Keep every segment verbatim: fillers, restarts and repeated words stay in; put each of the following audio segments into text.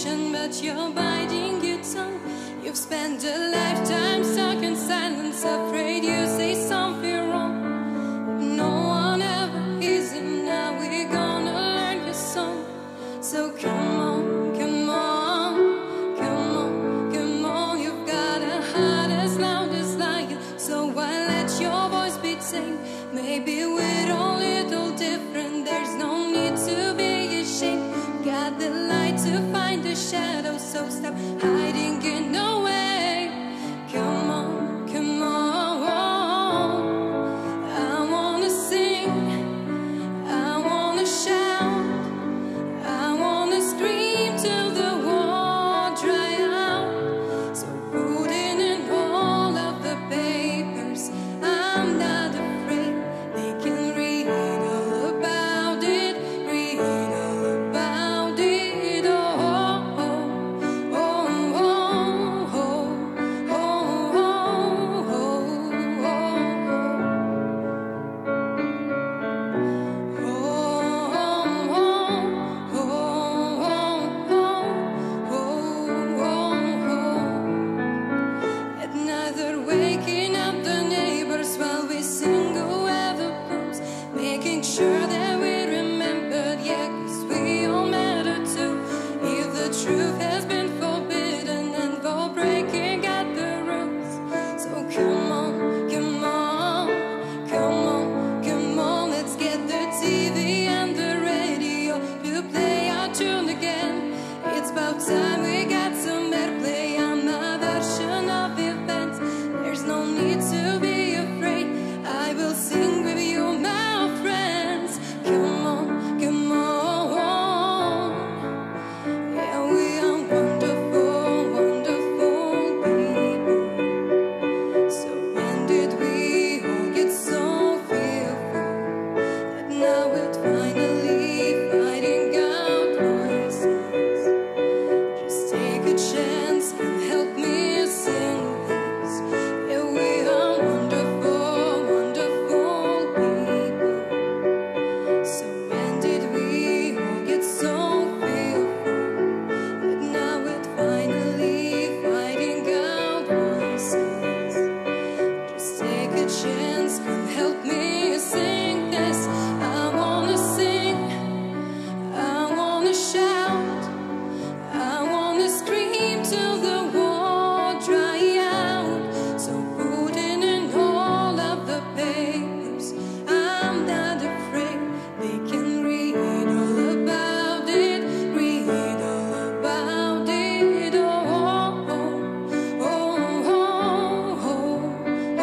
attention, but you're biting your tongue. You've spent a lifetime stuck in silence, afraid you say something wrong. No one ever hears it. Now we're gonna learn your song. So come on, come on, come on, come on. You've got a heart as loud as lion, so why let your voice be tame? Maybe we're all a little different. There's no need to be ashamed. Got the light to find the shadows, so stop hiding in the way. Come on, come on. I wanna sing, I wanna shout, I wanna scream till the world dry out. So put in in all of the papers, I'm not afraid. They can read all about it, read all about it. Oh, oh, oh, oh, oh, oh, oh, oh, At night they're waking up the neighbors while we sing whoever comes, making sure that we remembered, yeah, 'cause we all matter too. If the truth has been forbidden and for breaking out the rules, so come on, come on, come on, come on. Let's get the T V and the radio to play our tune again. It's about time we got some airplay on my version of events. There's no need to be afraid. I will sing with you, my friends. Come on, come on. Yeah, we are wonderful, wonderful people. So when did we all get so fearful that now we're finally fighting out voices? Just take a chance and help me sing this. Yeah, we are wonderful, wonderful people. So when did we all get so fearful that now we're finally fighting out voices? Just take a chance and help me sing this. I wanna sing, I wanna shout, I wanna scream till the world dry out. So put in in all of the papers, I'm not afraid. They can read all about it, read all about it. Oh, oh, oh, oh, oh, oh,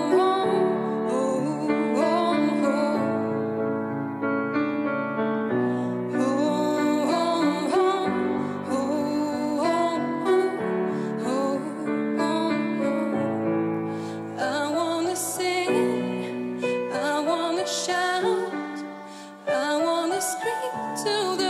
oh, oh, I wanna sing, I wanna shout, I wanna scream till the